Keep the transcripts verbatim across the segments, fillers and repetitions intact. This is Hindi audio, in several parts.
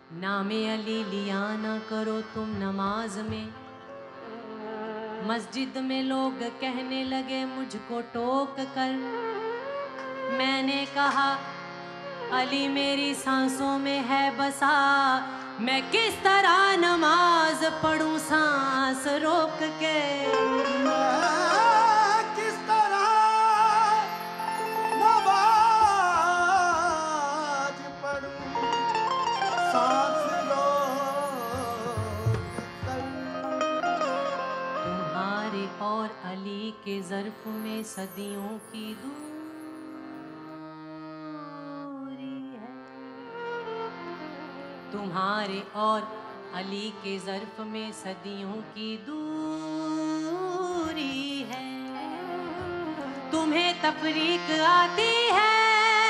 नामे अली लिया ना करो तुम नमाज में। मस्जिद में लोग कहने लगे मुझको टोक कर, मैंने कहा अली मेरी सांसों में है बसा, मैं किस तरह नमाज पढ़ूं सांस रोक के। और अली के ज़र्फ में सदियों की दूरी है, तुम्हारे और अली के ज़र्फ में सदियों की दूरी है। तुम्हें तफरीक आती है,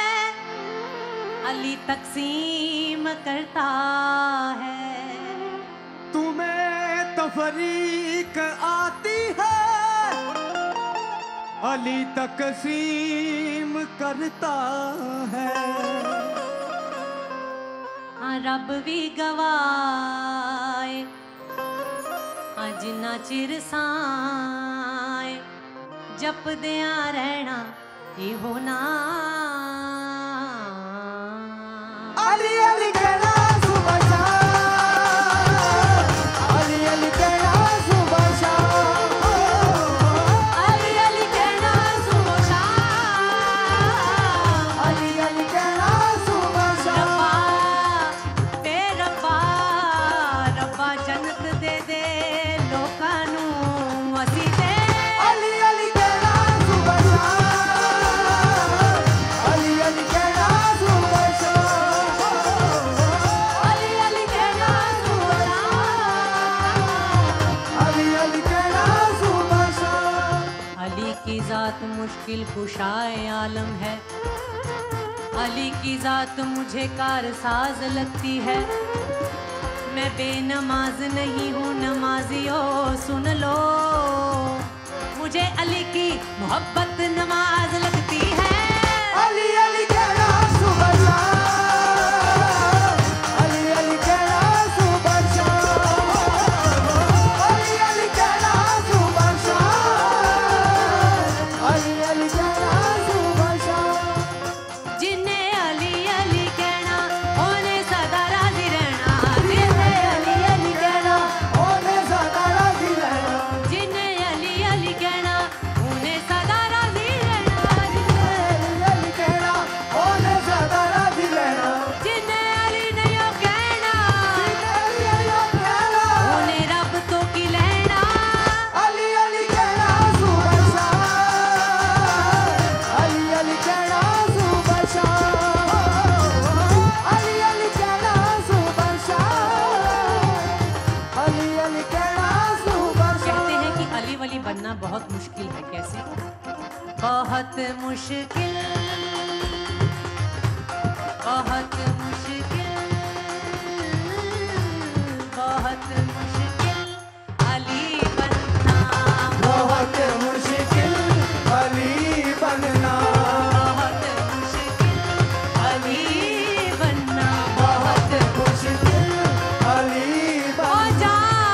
अली तकसीम करता है। तुम्हें तफरीक आती है, अली तकसीम करता है। हाँ रब भी गवाए जिन्ना चिर साए, जप दिया रहना ये होना। अली अली कहना सुबह शाम, अली अली कहना सुबह शाम, अली अली कहना सुबह शाम, अली अली कहना सुबह शाम। रब्बा ते रब्बा रब्बा जन्नत दे दे लोकां नू असी ते। अली अली कहना सुबह शाम, अली अली कहना सुबह शाम, अली अली कहना सुबह शाम, अली अली कहना सुबह शाम। अली की ज़ात मुश्किल कुशाए आलम है, अली की ज़ात मुझे कारसाज लगती है। मैं बेनमाज नहीं हूँ नमाजियो सुन लो, मुझे अली की मोहब्बत नमाज लगती है। अली अली कहना सुबह शाम, अली अली कहना सुबह शाम, अली अली कहना सुबह शाम, अली अली कहना सुबह शाम। जिन्हें अली अली कहना उन्हें सदा राजी रहना, जिन्हें अली अली कहना, ओने ज़्यादा राज़ी रहना, जिन्हें अली अली कहना उन्हें सदा राजी रहना, अली अली कहना, ओने ज़्यादा राज़ी रहना, जिन्हें अली नहीं कहना अली अली कहना, उन्हें रब तो की लेना। अली अली कहना सुबह शाम, अली अली कहना सुबह शाम, अली अली कहना सुबह शाम, अली अली कहना सुबह कहते शाम। हैं कि अली वली बनना बहुत मुश्किल है। कैसे? बहुत मुश्किल, बहुत मुश्किल, बहुत मुश्किल अली बनना, बहुत मुश्किल अली बनना, बहुत मुश्किल अली बनना। बहुत मुश्किल अली ओ बनना, जा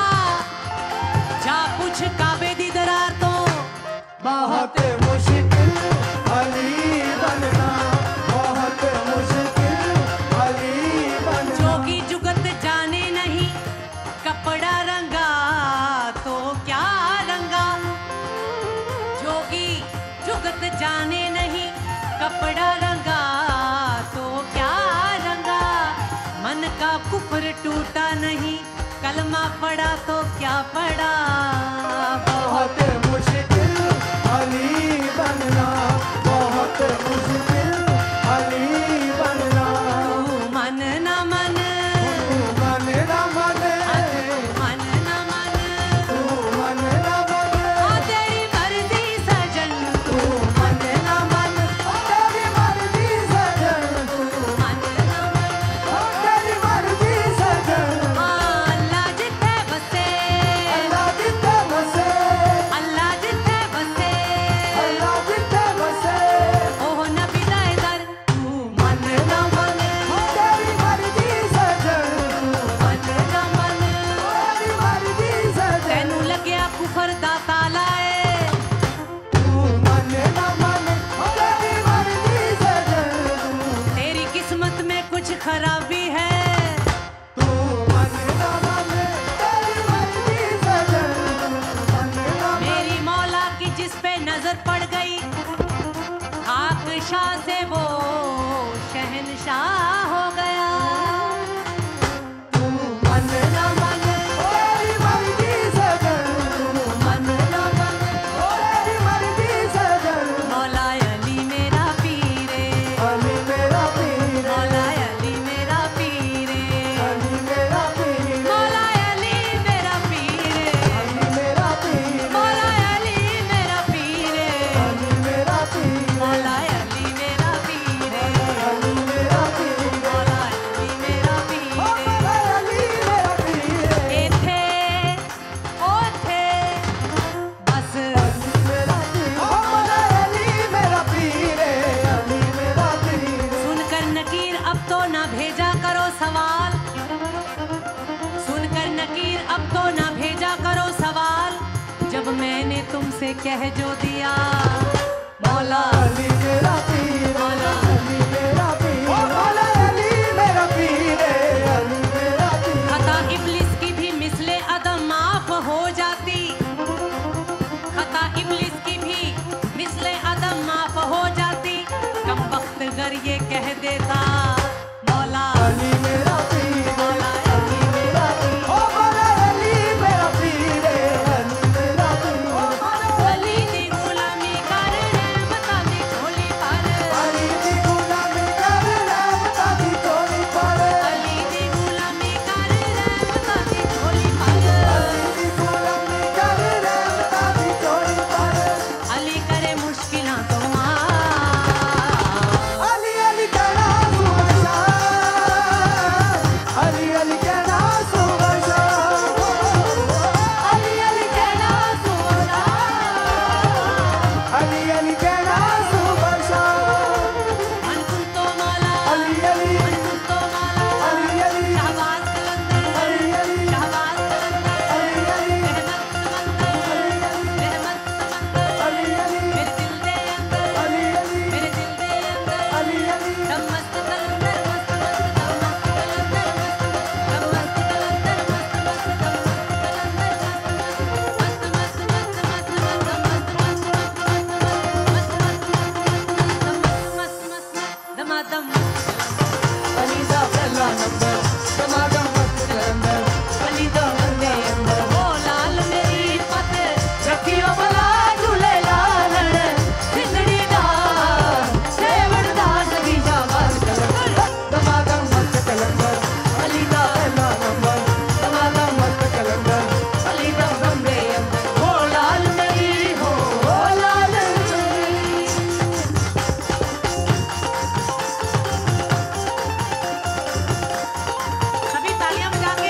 जा पूछ काबे दी दरार तो, बहुत मुश्किल अली बनना, बहुत मुश्किल अली बनना। जोगी जुगत जाने नहीं कपड़ा रंगा तो क्या रंगा, जोगी जुगत जाने नहीं कपड़ा रंगा तो क्या रंगा। मन का कुफर टूटा नहीं कलमा पड़ा तो क्या पड़ा। बहुत मुश्किल अली बनना, बहुत मुश्किल अली बनना। तू मन न मन, तू मन न मन, तू मन न मन, तू मन न मन, आ तेरी मर्जी सजन, तू मन न मन, तेरी मर्जी सजन, तू मन न मन। ओ तेरी मर्जी सजन। अल्लाह जिथे बसे, अल्लाह जिथे बसे, अल्लाह जिथे बसे, अल्लाह जिथे बसे, ओह नबी सवाल, सुनकर नकीर अब तो ना भेजा करो सवाल। जब मैंने तुमसे कह जो दिया मौला अली मेरा पीर, मौला अली मेरा पीर, मौला अली मेरा पीर, अली मेरा पीर। खता इब्लिस की भी मिसले अदम माफ हो जाती, खता इब्लिस की भी मिसले अदम माफ हो जाती। कम वक्त गर ये कह देता मौला अली मेरा पीर, मौला अली मेरा पीर। ओ मौला अली मेरा पीर, अली मेरा पीर। अली दी गुलामी कर रहमतां दी झोली पर, अली दी गुलामी कर रहमतां दी झोली पर, अली दी गुलामी कर रहमतां दी झोली पर, अली दी गुलामी कर रहमतां दी झोली पर। अली करे मुश्किलां तो माफ। अली अली कहना सुबह शाम, अली अली कहना सुबह शाम, अली अली कहना सुबह शाम, अली अली कहना सुबह शाम। मन कुन तो मौला अली अली मन कुन तो मौला अली अली शहबाज कलंदर अली अली शहबाज कलंदर अली अली रहमत समंदर रहमत समंदर अली अली मेरे दिल दे अंदर अली अली मेरे दिल दे अंदर अली अली दम मस्त कलंदर मस्त मस्त दम मस्त कलंदर मस्त दम मस्त कलंदर मस्त मस्त दम मस्त कलंदर मस्त मस्त मस्त मस्त दम मस्त मस्त अली दा पहला नंबर दमादम मस्त कलंदर, अली दा बंदे अंदर। ओ लाल मेरी पत रखियो भला झूले लालण, सिंधड़ी दा सेवड़ दा सभी शाबाश कलंदर। दमादम मस्त कलंदर, अली दा पहला नंबर दमादम मस्त कलंदर, अली दा बंदे अंदर। हो लाल मेरी हो हो लाल मेरी। सभी तालियां बजा के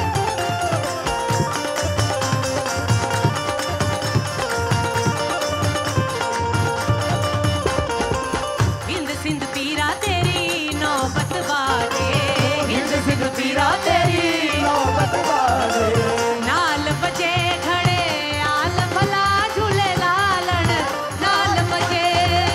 हिंद सिंध पीरा तेरी नौबत बाजे, हिंद सिंध पीरा तेरी नौबत बाजे, नाल बजे खड़े आल भला झूले लालण नाल बजे।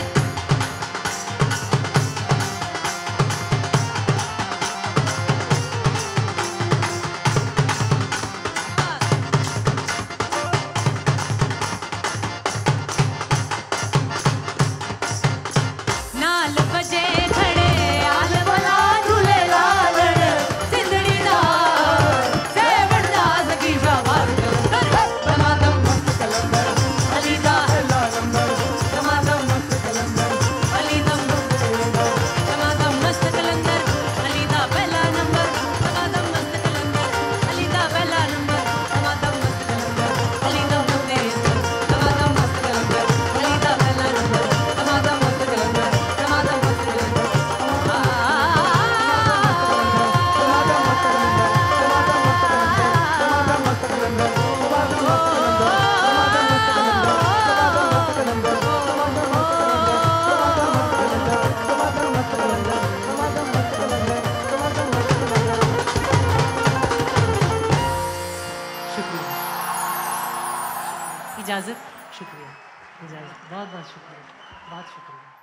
नाल बजे खड़े आल भला झूले लालण सिंधड़ी दा सेवड़ दा सगी शाबाश कलंदर। दमादम मस्त कलंदर, अली दा पहला नंबर दमादम मस्त कलंदर, अली दम दमादम मस्त कलंदर, अली दा पहला नंबर दमादम मस्त कलंदर, अली दा पहला नंबर दमादम मस्त कलंदर, अली दम दे दमादम मस्त कलंदर, अली दा पहला नंबर दमादम मस्त कलंदर, दमादम मस्त कलंदर। आ शुक्रिया, इजाज़त, शुक्रिया, इजाज़त, बहुत बहुत शुक्रिया, बहुत शुक्रिया।